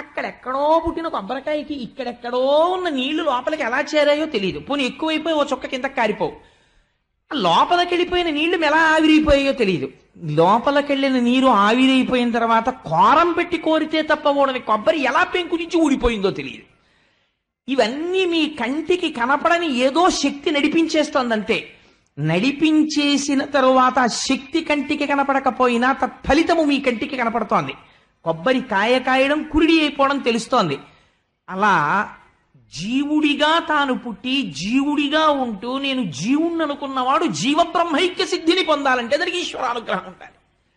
అక్కడెక్కడో పుట్టిన కొబ్బరికాయకి ఇక్కడెక్కడో ఉన్న నీళ్లు లోపలికి ఎలా చేరాయో తెలియదు. పోనీ ఎక్కువైపోయి ఓ చుక్క కింద కారిపోవు. లోపలికి వెళ్ళిపోయిన నీళ్లు ఎలా ఆవిరైపోయాయో తెలియదు. లోపలికెళ్ళిన నీరు ఆవిరైపోయిన తర్వాత కోరం పెట్టి కోరితే తప్ప ఊడని కొబ్బరి ఎలా పెంకు నుంచి ఊడిపోయిందో తెలియదు. ఇవన్నీ మీ కంటికి కనపడని ఏదో శక్తి నడిపించేస్తోందంతే. నడిపించేసిన తరువాత శక్తి కంటికి కనపడకపోయినా తత్ఫలితము మీ కంటికి కనపడుతోంది. కొబ్బరి కాయ కాయడం కురిడి అయిపోవడం తెలుస్తోంది. అలా జీవుడిగా తాను పుట్టి జీవుడిగా ఉంటూ నేను జీవుణ్ణి అనుకున్నవాడు జీవబ్రహ్మైక్య సిద్ధిని పొందాలంటే దానికి ఈశ్వరానుగ్రహం ఉండాలి.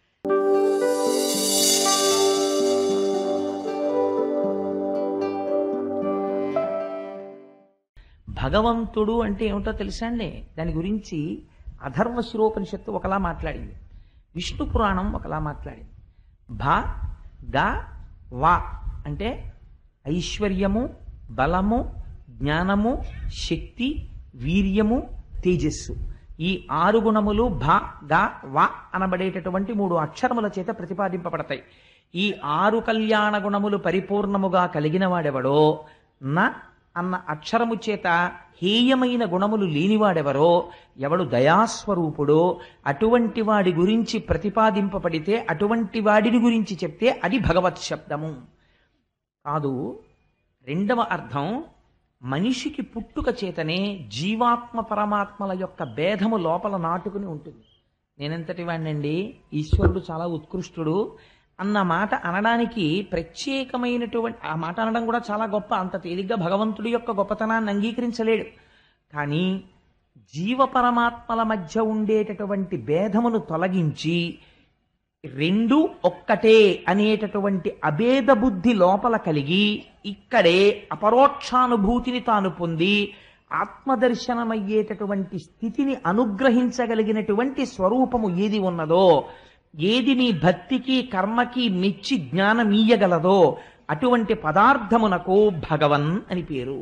భగవంతుడు అంటే ఏమిటో తెలుసా అండి? దాని గురించి అథర్వ శిరోపనిషత్తు ఒకలా మాట్లాడింది, విష్ణు పురాణం ఒకలా మాట్లాడింది. భ గ వా అంటే ఐశ్వర్యము, బలము, జ్ఞానము, శక్తి, వీర్యము, తేజస్సు. ఈ 6 గుణములు భ గ వ అనబడేటటువంటి 3 అక్షరముల చేత ప్రతిపాదింపబడతాయి. ఈ 6 కళ్యాణ గుణములు పరిపూర్ణముగా కలిగిన వాడెవడో, న అన్న అక్షరము చేత హేయమైన గుణములు లేనివాడెవరో, ఎవడు దయాస్వరూపుడో అటువంటి వాడి గురించి ప్రతిపాదింపబడితే, అటువంటి వాడిని గురించి చెప్తే అది భగవత్ శబ్దము కాదు. రెండవ అర్థం, మనిషికి పుట్టుక చేతనే జీవాత్మ పరమాత్మల యొక్క భేదము లోపల నాటుకుని ఉంటుంది. నేనెంతటి వాడినండి, ఈశ్వరుడు చాలా ఉత్కృష్టుడు అన్న మాట అనడానికి ప్రత్యేకమైనటువంటి ఆ మాట అనడం కూడా చాలా గొప్ప. అంత తేలిగ్గా భగవంతుడి యొక్క గొప్పతనాన్ని అంగీకరించలేడు. కానీ జీవ పరమాత్మల మధ్య ఉండేటటువంటి భేదమును తొలగించి రెండు ఒక్కటే అనేటటువంటి అభేద బుద్ధి లోపల కలిగి ఇక్కడే అపరోక్షానుభూతిని తాను పొంది ఆత్మదర్శనమయ్యేటటువంటి స్థితిని అనుగ్రహించగలిగినటువంటి స్వరూపము ఏది ఉన్నదో, ఏది మీ భక్తికి కర్మకి మెచ్చి జ్ఞానమీయగలదో అటువంటి పదార్థమునకు భగవన్ అని పేరు.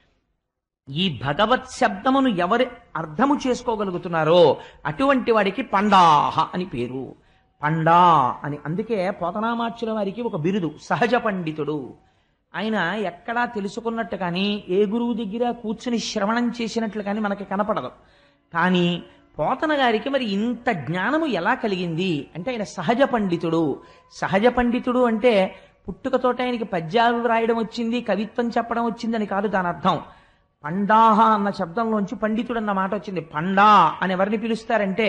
ఈ భగవత్ శబ్దమును ఎవరు అర్థము చేసుకోగలుగుతున్నారో అటువంటి వాడికి పండాహ అని పేరు. పండా అని అందుకే పోతనామాచ్యుల వారికి ఒక బిరుదు సహజ పండితుడు. ఆయన ఎక్కడా తెలుసుకున్నట్టు కానీ ఏ గురువు దగ్గర కూర్చుని శ్రవణం చేసినట్లు కానీ మనకి కనపడదు. కానీ పోతన గారికి మరి ఇంత జ్ఞానము ఎలా కలిగింది అంటే ఆయన సహజ పండితుడు. సహజ పండితుడు అంటే పుట్టుకతోట ఆయనకి పద్యాలు రాయడం వచ్చింది, కవిత్వం చెప్పడం వచ్చిందని కాదు దాని అర్థం. పండాహ అన్న శబ్దంలోంచి పండితుడు అన్న మాట వచ్చింది. పండా అని ఎవరిని పిలుస్తారంటే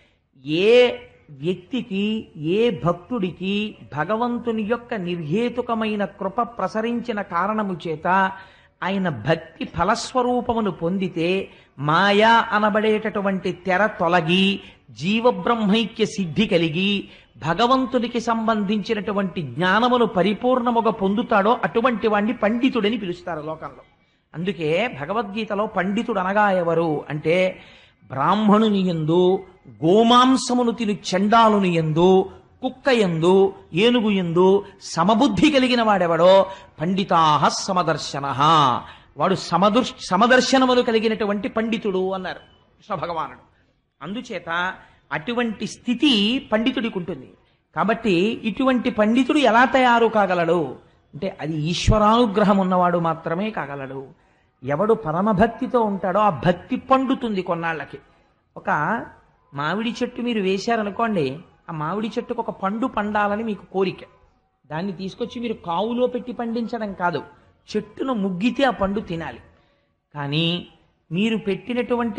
ఏ వ్యక్తికి, ఏ భక్తుడికి భగవంతుని యొక్క నిర్హేతుకమైన కృప ప్రసరించిన కారణము చేత ఆయన భక్తి ఫలస్వరూపమును పొందితే మాయా అనబడేటటువంటి తెర తొలగి జీవబ్రహ్మైక్య సిద్ధి కలిగి భగవంతునికి సంబంధించినటువంటి జ్ఞానమును పరిపూర్ణముగా పొందుతాడో అటువంటి వాణ్ణి పండితుడని పిలుస్తారు లోకంలో. అందుకే భగవద్గీతలో పండితుడు అనగా ఎవరు అంటే బ్రాహ్మణుని యందు, గోమాంసమును తిని చండాలుని యందు, కుక్క యందు, ఏనుగు యందు సమబుద్ధి కలిగిన వాడెవడో పండితాహ సమదర్శన, వాడు సమదర్శనములు కలిగినటువంటి పండితుడు అన్నారు కృష్ణ భగవానుడు. అందుచేత అటువంటి స్థితి పండితుడికి ఉంటుంది. కాబట్టి ఇటువంటి పండితుడు ఎలా తయారు కాగలడు అంటే అది ఈశ్వరానుగ్రహం ఉన్నవాడు మాత్రమే కాగలడు. ఎవడు పరమభక్తితో ఉంటాడో ఆ భక్తి పండుతుంది కొన్నాళ్ళకి. ఒక మామిడి చెట్టు మీరు వేశారనుకోండి, ఆ మామిడి చెట్టుకు ఒక పండు పండాలని మీకు కోరిక. దాన్ని తీసుకొచ్చి మీరు కావులో పెట్టి పండించడం కాదు, చెట్టును ముగ్గితే ఆ పండు తినాలి. కానీ మీరు పెట్టినటువంటి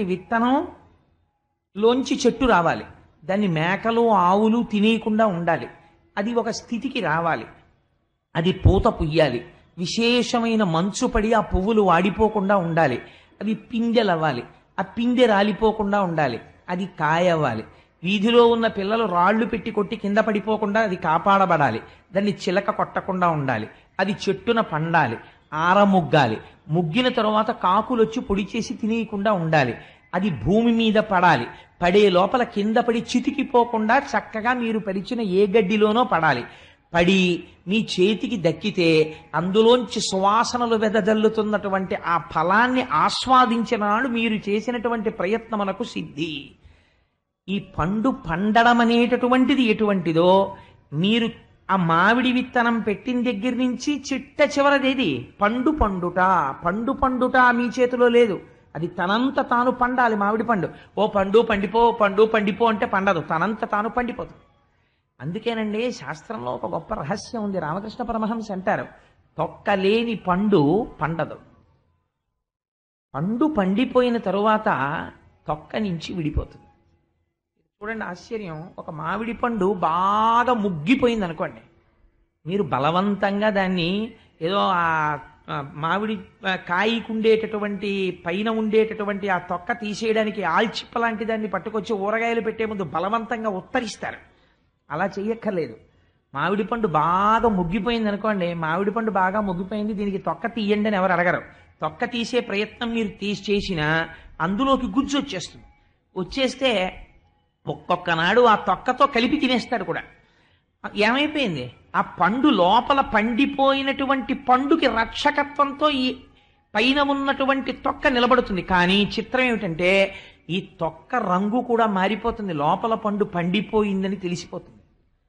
విత్తనంలోంచి చెట్టు రావాలి, దాన్ని మేకలు ఆవులు తినేయకుండా ఉండాలి, అది ఒక స్థితికి రావాలి, అది పూత పుయ్యాలి, విశేషమైన మంచు పడి ఆ పువ్వులు వాడిపోకుండా ఉండాలి, అవి పిందెలవ్వాలి, ఆ పిందె రాలిపోకుండా ఉండాలి, అది కాయవ్వాలి, వీధిలో ఉన్న పిల్లలు రాళ్లు పెట్టి కొట్టి కింద పడిపోకుండా అది కాపాడబడాలి, దాన్ని చిలక కొట్టకుండా ఉండాలి, అది చెట్టున పండాలి, ఆరముగ్గాలి, ముగ్గిన తరువాత కాకులొచ్చి పొడి చేసి తినేయకుండా ఉండాలి, అది భూమి మీద పడాలి, పడే లోపల కింద పడి చితికిపోకుండా చక్కగా మీరు పరిచిన ఏ గడ్డిలోనో పడాలి, పడి మీ చేతికి దక్కితే అందులోంచి సువాసనలు వెదజల్లుతున్నటువంటి ఆ ఫలాన్ని ఆస్వాదించిన నాడు మీరు చేసినటువంటి ప్రయత్నమునకు సిద్ధి. ఈ పండు పండడం అనేటటువంటిది ఎటువంటిదో మీరు ఆ మామిడి విత్తనం పెట్టిన దగ్గర నుంచి చిట్ట చివరదేది పండు పండుట. పండు పండుట మీ చేతిలో లేదు. అది తనంత తాను పండాలి. మామిడి పండు ఓ పండు పండిపో, పండు పండిపో అంటే పండదు, తనంత తాను పండిపోతుంది. అందుకేనండి శాస్త్రంలో ఒక గొప్ప రహస్యం ఉంది. రామకృష్ణ పరమహంస అంటారు, తొక్కలేని పండు పండదు. పండు పండిపోయిన తరువాత తొక్క నుంచి విడిపోతుంది. చూడండి ఆశ్చర్యం. ఒక మామిడి పండు బాగా ముగ్గిపోయింది అనుకోండి, మీరు బలవంతంగా దాన్ని ఏదో ఆ మామిడి కాయకు ఉండేటటువంటి పైన ఉండేటటువంటి ఆ తొక్క తీసేయడానికి ఆల్చిప్ప లాంటి దాన్ని పట్టుకొచ్చి ఊరగాయలు పెట్టే ముందు బలవంతంగా ఉత్తరిస్తారు. అలా చెయ్యక్కర్లేదు. మామిడి పండు బాగా ముగ్గిపోయింది అనుకోండి, మామిడి పండు బాగా ముగ్గిపోయింది, దీనికి తొక్క తీయండి అని ఎవరు అడగరు. తొక్క తీసే ప్రయత్నం మీరు చేసినా అందులోకి గుజ్జు వచ్చేస్తుంది. వచ్చేస్తే ఒక్కొక్క నాడు ఆ తొక్కతో కలిపి తినేస్తాడు కూడా. ఏమైపోయింది? ఆ పండు లోపల పండిపోయినటువంటి పండుకి రక్షకత్వంతో ఈ పైన ఉన్నటువంటి తొక్క నిలబడుతుంది. కానీ చిత్రం ఏమిటంటే ఈ తొక్క రంగు కూడా మారిపోతుంది, లోపల పండు పండిపోయిందని తెలిసిపోతుంది.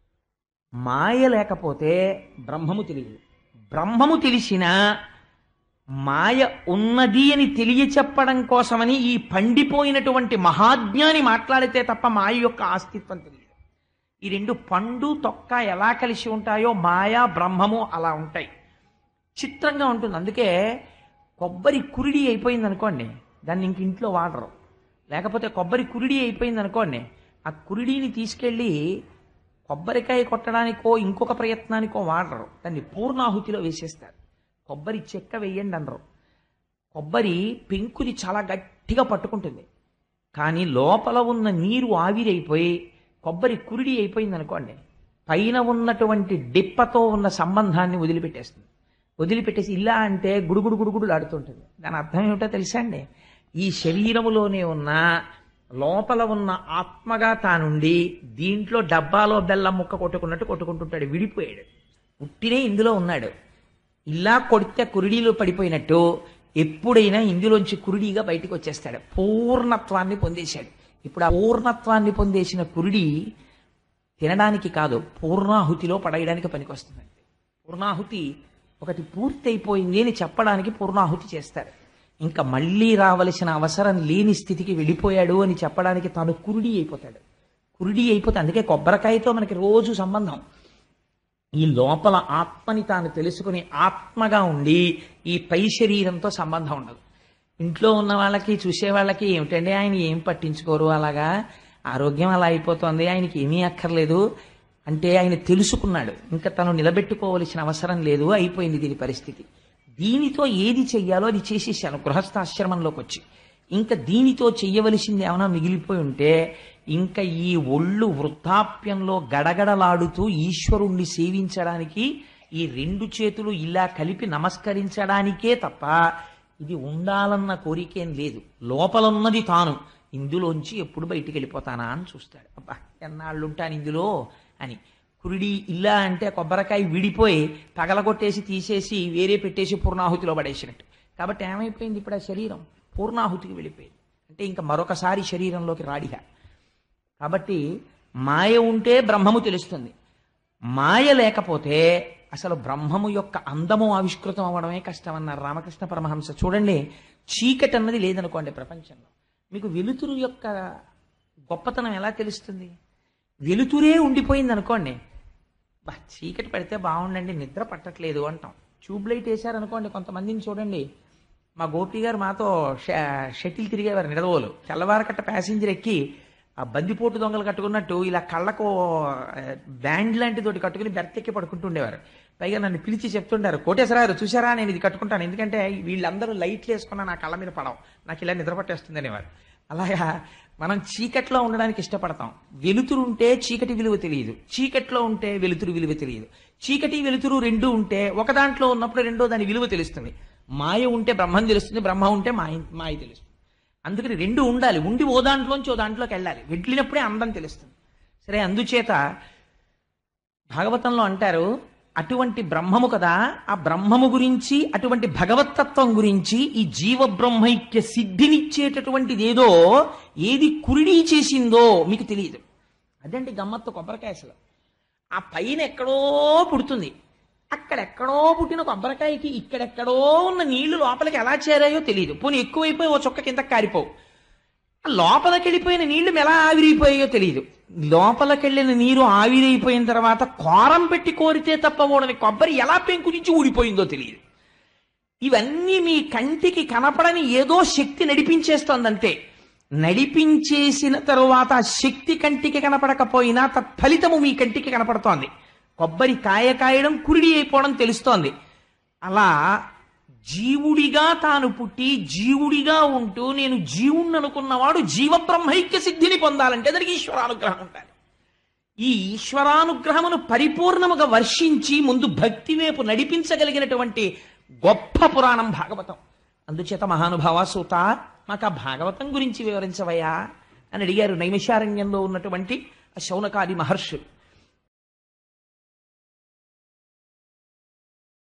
మాయ లేకపోతే బ్రహ్మము తెలియదు. బ్రహ్మము తెలిసినా మాయ ఉన్నది అని తెలియచెప్పడం కోసమని ఈ పండిపోయినటువంటి మహాజ్ఞాని మాట్లాడితే తప్ప మాయ యొక్క అస్తిత్వం తెలియదు. ఈ రెండు పండు తొక్క ఎలా కలిసి ఉంటాయో మాయా బ్రహ్మము అలా ఉంటాయి. చిత్రంగా ఉంటుంది. అందుకే కొబ్బరి కురిడి అయిపోయింది అనుకోండి, దాన్ని ఇంక ఇంట్లో వాడరు. లేకపోతే కొబ్బరి కురిడి అయిపోయింది అనుకోండి, ఆ కురిడిని తీసుకెళ్ళి కొబ్బరికాయ కొట్టడానికో ఇంకొక ప్రయత్నానికో వాడరు, దాన్ని పూర్ణాహుతిలో వేసేస్తారు. కొబ్బరి చెక్క వేయండి అనరు. కొబ్బరి పెంకుని చాలా గట్టిగా పట్టుకుంటుంది, కానీ లోపల ఉన్న నీరు ఆవిరైపోయి కొబ్బరి కురిడి అయిపోయింది అనుకోండి, పైన ఉన్నటువంటి డిప్పతో ఉన్న సంబంధాన్ని వదిలిపెట్టేస్తుంది. వదిలిపెట్టేసి ఇలా అంటే గుడుగుడు గుడుగుడులు ఆడుతుంటుంది. దాని అర్థం ఏమిటో తెలుసా అండి? ఈ శరీరములోనే ఉన్న లోపల ఉన్న ఆత్మగా తానుండి దీంట్లో డబ్బాలో బెల్లం ముక్క కొట్టుకున్నట్టు కొట్టుకుంటుంటాడు. విడిపోయాడు, ఉట్టినే ఇందులో ఉన్నాడు. ఇలా కొడితే కురిడీలో పడిపోయినట్టు ఎప్పుడైనా ఇందులోంచి కురిడీగా బయటకు వచ్చేస్తాడు. పూర్ణత్వాన్ని పొందేశాడు. ఇప్పుడు ఆ పూర్ణత్వాన్ని పొందేసిన కురిడి తినడానికి కాదు, పూర్ణాహుతిలో పడేయడానికి పనికొస్తుందండి. పూర్ణాహుతి ఒకటి పూర్తయిపోయింది అని చెప్పడానికి పూర్ణాహుతి చేస్తారు. ఇంకా మళ్ళీ రావలసిన అవసరం లేని స్థితికి వెళ్ళిపోయాడు అని చెప్పడానికి తాను కురిడి అయిపోతాడు. కురిడి అయిపోతే అందుకే కొబ్బరికాయతో మనకి రోజు సంబంధం. ఈ లోపల ఆత్మని తాను తెలుసుకుని ఆత్మగా ఉండి ఈ పై శరీరంతో సంబంధం ఉండదు. ఇంట్లో ఉన్న వాళ్ళకి చూసే వాళ్ళకి ఏమిటండి ఆయన ఏం పట్టించుకోరు, అలాగా ఆరోగ్యం అలా అయిపోతుంది, ఆయనకి ఏమీ అక్కర్లేదు అంటే ఆయన తెలుసుకున్నాడు. ఇంకా తను నిలబెట్టుకోవలసిన అవసరం లేదు, అయిపోయింది దీని పరిస్థితి. దీనితో ఏది చెయ్యాలో అది చేసేసాను గృహస్థాశ్రమంలోకి వచ్చి. ఇంకా దీనితో చెయ్యవలసింది ఏమైనా మిగిలిపోయి ఉంటే ఇంకా ఈ ఒళ్ళు వృద్ధాప్యంలో గడగడలాడుతూ ఈశ్వరుణ్ణి సేవించడానికి ఈ రెండు చేతులు ఇలా కలిపి నమస్కరించడానికే తప్ప ఇది ఉండాలన్న కోరికేం లేదు. లోపలున్నది తాను, ఇందులోంచి ఎప్పుడు బయటికి వెళ్ళిపోతానా అని చూస్తాడు. అబ్బా ఎన్నాళ్ళు ఉంటాను ఇందులో అని. కురిడి ఇలా అంటే కొబ్బరికాయ విడిపోయి పగలగొట్టేసి తీసేసి వేరే పెట్టేసి పూర్ణాహుతిలో పడేసినట్టు. కాబట్టి ఏమైపోయింది? ఇప్పుడు ఆ శరీరం పూర్ణాహుతికి వెళ్ళిపోయింది. అంటే ఇంకా మరొకసారి శరీరంలోకి రాడిగా. కాబట్టి మాయ ఉంటే బ్రహ్మము తెలుస్తుంది. మాయ లేకపోతే అసలు బ్రహ్మము యొక్క అందము ఆవిష్కృతం అవ్వడమే కష్టం అన్నారు రామకృష్ణ పరమహంస. చూడండి, చీకటి అన్నది లేదనుకోండి ప్రపంచంలో, మీకు వెలుతురు యొక్క గొప్పతనం ఎలా తెలుస్తుంది? వెలుతురే ఉండిపోయింది అనుకోండి, చీకటి పడితే బాగుండండి నిద్ర పట్టట్లేదు అంటాం. ట్యూబ్లైట్ వేశారనుకోండి, కొంతమందిని చూడండి, మా గోపి గారు మాతో షటిల్ తిరిగేవారు నిడదవోలు. తెల్లవారకట్ట ప్యాసింజర్ ఎక్కి ఆ బందిపోటు దొంగలు కట్టుకున్నట్టు ఇలా కళ్ళకు బ్యాండ్ లాంటి తోటి కట్టుకుని బెర్తెక్కి పడుకుంటుండేవారు. పైగా నన్ను పిలిచి చెప్తుంటారు, కోటేశ్వరారు చూసారా నేను ఇది కట్టుకుంటాను, ఎందుకంటే వీళ్ళందరూ లైట్లు వేసుకున్నా నా కళ్ళ మీద పడవు, నాకు ఇలా నిద్ర పట్టేస్తుంది అనేవారు. అలాగా మనం చీకట్లో ఉండడానికి ఇష్టపడతాం. వెలుతురు ఉంటే చీకటి విలువ తెలియదు, చీకట్లో ఉంటే వెలుతురు విలువ తెలియదు. చీకటి వెలుతురు రెండు ఉంటే ఒక దాంట్లో ఉన్నప్పుడు రెండో దాని విలువ తెలుస్తుంది. మాయ ఉంటే బ్రహ్మం తెలుస్తుంది, బ్రహ్మ ఉంటే మాయ తెలుస్తుంది. అందుకని రెండు ఉండాలి, ఉండి ఓ దాంట్లోంచి ఓ దాంట్లోకి వెళ్ళాలి, వెళ్ళినప్పుడే అందం తెలుస్తుంది. సరే, అందుచేత భాగవతంలో అంటారు, అటువంటి బ్రహ్మము కదా, ఆ బ్రహ్మము గురించి అటువంటి భగవత్తత్వం గురించి ఈ జీవ బ్రహ్మైక్య సిద్ధినిచ్చేటటువంటిది ఏదో ఏది కురిడి చేసిందో మీకు తెలియదు. అదండి గమ్మత్తు కొబ్బరికాయ. అసలు ఆ పైన ఎక్కడో పుడుతుంది. అక్కడెక్కడో పుట్టిన కొబ్బరికాయకి ఇక్కడెక్కడో ఉన్న నీళ్లు లోపలికి ఎలా చేరాయో తెలియదు. పోనీ ఎక్కువైపోయి ఓ చుక్క కింద కారిపోవు. లోపలికి వెళ్ళిపోయిన నీళ్లు ఎలా ఆవిరైపోయాయో తెలియదు. లోపలికెళ్ళిన నీరు ఆవిరైపోయిన తర్వాత కోరం పెట్టి కోరితే తప్ప ఊడని కొబ్బరి ఎలా పెంకు నుంచి ఊడిపోయిందో తెలియదు. ఇవన్నీ మీ కంటికి కనపడని ఏదో శక్తి నడిపించేస్తోందంతే. నడిపించేసిన తరువాత శక్తి కంటికి కనపడకపోయినా తత్ఫలితము మీ కంటికి కనపడుతోంది. కొబ్బరి కాయ కాయడం, కురిడి అయిపోవడం తెలుస్తోంది. అలా జీవుడిగా తాను పుట్టి జీవుడిగా ఉంటూ నేను జీవుణ్ణి అనుకున్నవాడు జీవబ్రహ్మైక్య సిద్ధిని పొందాలంటే దానికి ఈశ్వరానుగ్రహం ఉండాలి. ఈ ఈశ్వరానుగ్రహమును పరిపూర్ణముగా వర్షించి ముందు భక్తి వైపు నడిపించగలిగినటువంటి గొప్ప పురాణం భాగవతం. అందుచేత మహానుభావ సూత, మాకు ఆ భాగవతం గురించి వివరించవయ్యా అని అడిగారు నైమిషారణ్యంలో ఉన్నటువంటి శౌనకాది మహర్షులు.